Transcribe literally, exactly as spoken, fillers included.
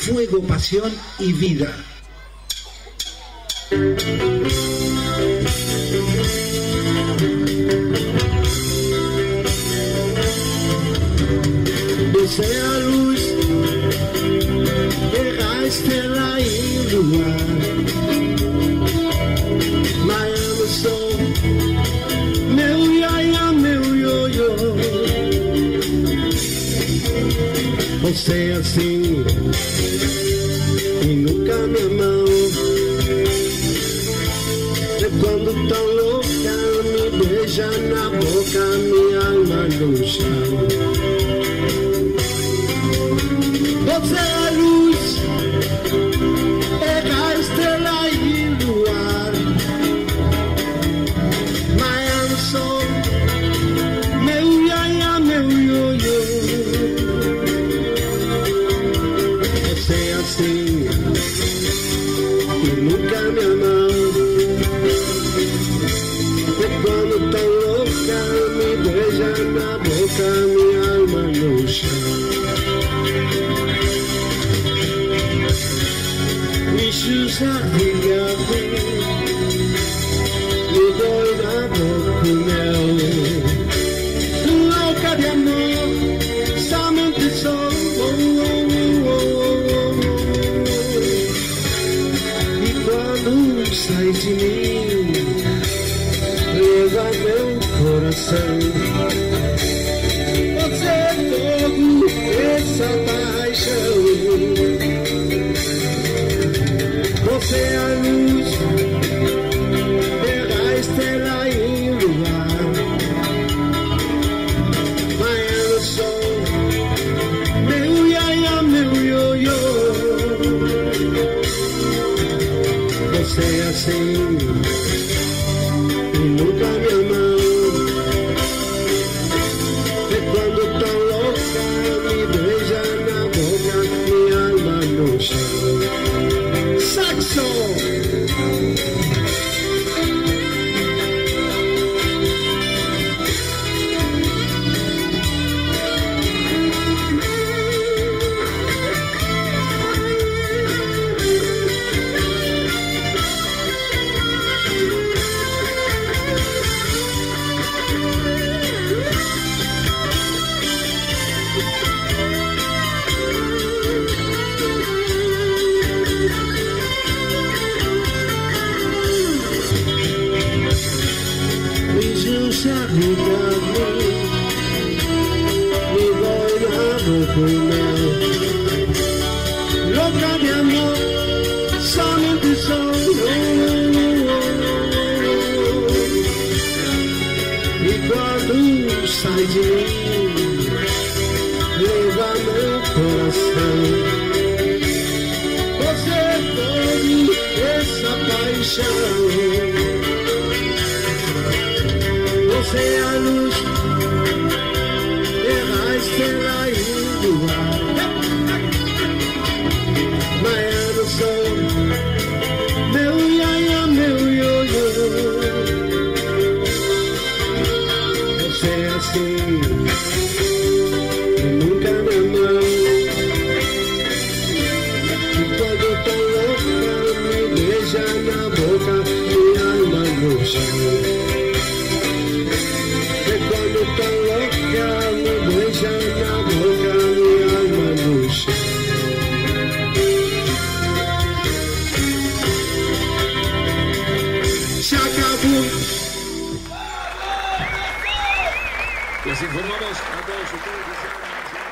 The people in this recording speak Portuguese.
fuego, pasión y vida. Desce a luz, erra a estrela e o luar. Miami Soul, meu iaia, meu ioiô. Você assim, e nunca me amou. É quando tão louca, me beija na boca, minha alma no chão. Você é a luz, é a estrela e o luar. Miami Soul, meu iaia, meu ioiô. Você é assim, e nunca me amou. É quando tão louca, me beija na boca, minha alma no chão. Bichos arriados, me doidado com mel. Louca de amor, somente sou. Oh, oh, oh, oh. E quando sai de mim, leva meu coração. Você é todo essa paixão. Você é a luz, é a estrela e o luar. Miami Soul, meu iaia, meu ioiô. Você é assim, e nunca me amou. E quando tão louca, me beija na boca, minha alma no chão. Saxo! Me doidado com mel. Louca de amor, somente sou. E quando sai de mim, leva meu coração. Você é toda essa paixão. Você é a luz, é a estrela e o luar. Miami Soul, meu iaia, meu ioiô. Você é assim, e nunca me amou. E quando tão louca, me beija na boca, minha alma no chão. Quando tão louca, me beija na boca, minha alma no chão. Se acabou. Les informamos a todos ustedes.